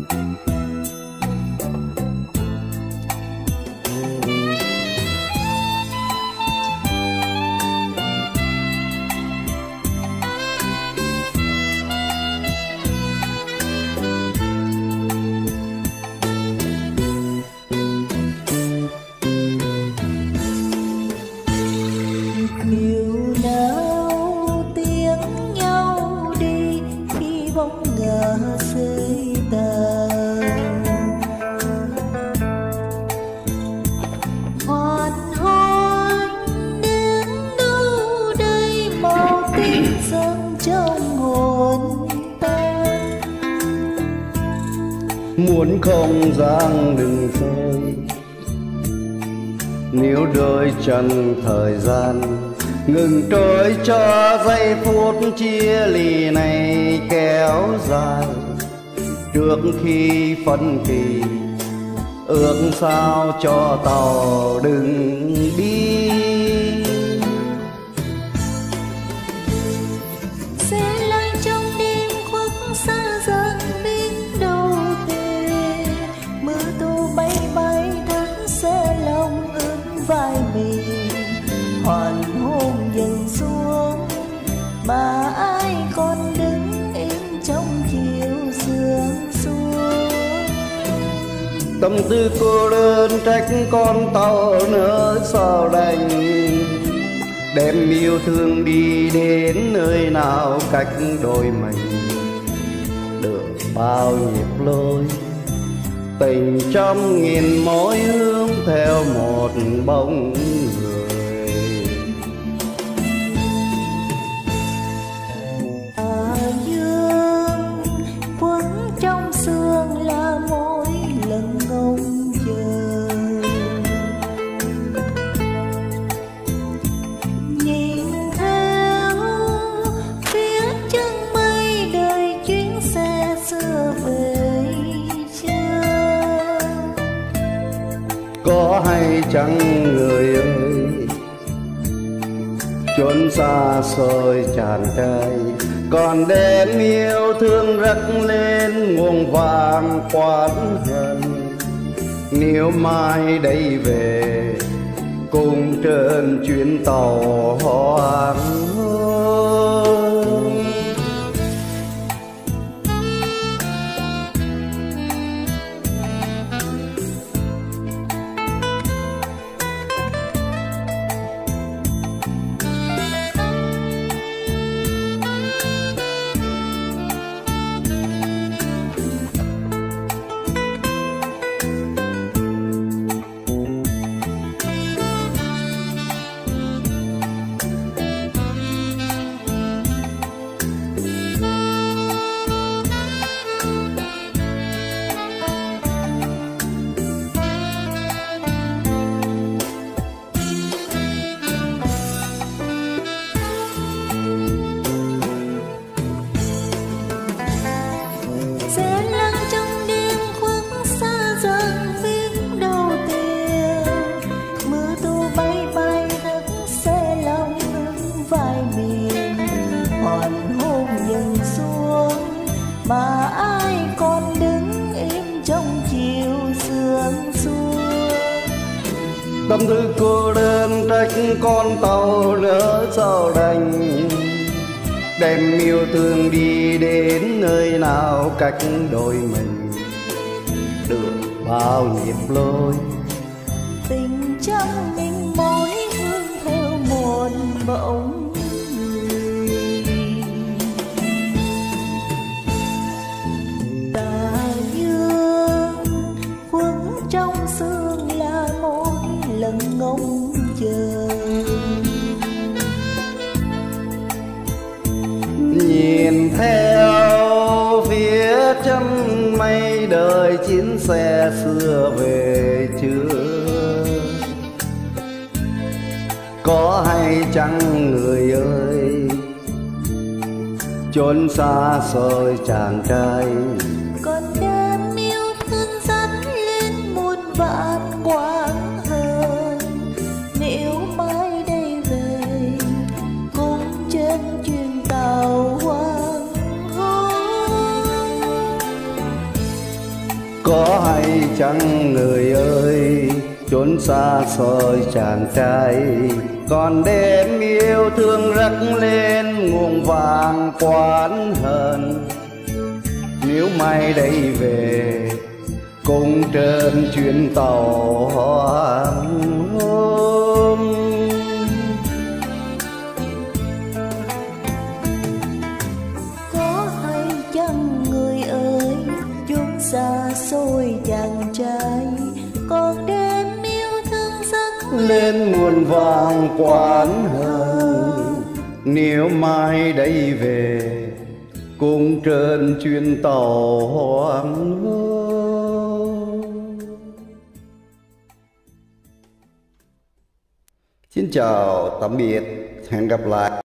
Muốn không gian đừng rơi, nếu đôi chân thời gian ngừng trôi cho giây phút chia ly này kéo dài. Trước khi phân kỳ ước sao cho tàu đừng đi. Sẽ lại trong đêm khuất xa dần biết đâu về, mưa tô bay bay thức sẽ lòng ướt vai mình. Hoàn hôn dần xuống mà ai còn đứng im trong chiều sương xuống. Tâm tư cô đơn trách con tàu nỡ sao đành, đem yêu thương đi đến nơi nào cách đôi mình. Được bao nhịp lối tình trăm nghìn mối hướng theo một bóng người. Dương quấn trong sương là mỗi lần ngóng chờ, nhìn theo phía chân mây đời chuyến xe xưa về chưa. Có hay chăng người ơi, chốn xa xôi tràn trai, còn đem yêu thương rắc lên nguồn vàng quán hận. Nếu mai đây về cùng trên chuyến tàu hoàng hôn. Mà ai còn đứng im trong chiều sương xuống. Tâm tư cô đơn trách con tàu nỡ sao đành, đem yêu thương đi đến nơi nào cách đôi mình. Được bao nhịp lối tình trăm mình mối hướng theo một bóng. Ngóng chờ nhìn theo phía chân mây đời chuyến xe xưa về chưa. Có hay chăng người ơi, chốn xa xôi chàng trai, còn đem yêu thương dắt lên muôn vạn quãng. Nếu mai đây về cùng trên chuyến tàu hoàng hôn. Có hay chăng người ơi, chốn xa xôi chàng trai còn đêm yêu thương rắc lên nguồn vàng quán hờn. Nếu mai đây về cùng trên chuyến tàu hoàng hôn. Có hay chăng người ơi, chốn xa xôi chàng trai còn đêm yêu thương rắc lên nguồn vàng quán hờn. Nếu mai đây về cùng trên chuyến tàu hoàng hôn. Xin chào tạm biệt, hẹn gặp lại.